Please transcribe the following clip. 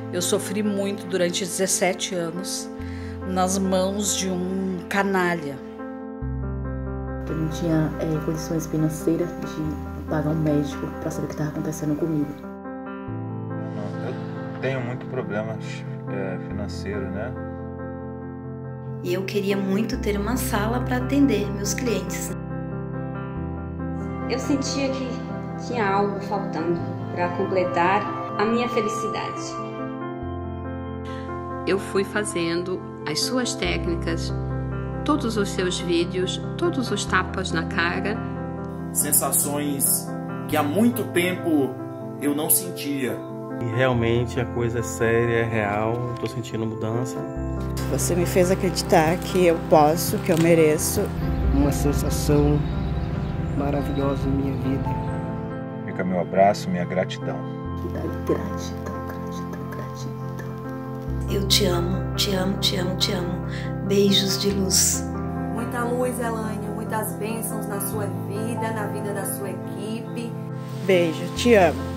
Eu sofri muito durante 17 anos nas mãos de um canalha. Eu não tinha condições financeiras de pagar um médico para saber o que estava acontecendo comigo. Eu tenho muito problemas financeiros, né? E eu queria muito ter uma sala para atender meus clientes. Eu sentia que tinha algo faltando para completar a minha felicidade. Eu fui fazendo as suas técnicas, todos os seus vídeos, todos os tapas na cara. Sensações que há muito tempo eu não sentia. E realmente a coisa é séria, é real, estou sentindo mudança. Você me fez acreditar que eu posso, que eu mereço. Uma sensação maravilhosa em minha vida. Fica meu abraço, minha gratidão. Que dá gratidão, gratidão, gratidão. Eu te amo, te amo, te amo, te amo. Beijos de luz. Muita luz, Elaine, muitas bênçãos na sua vida, na vida da sua equipe. Beijo, te amo.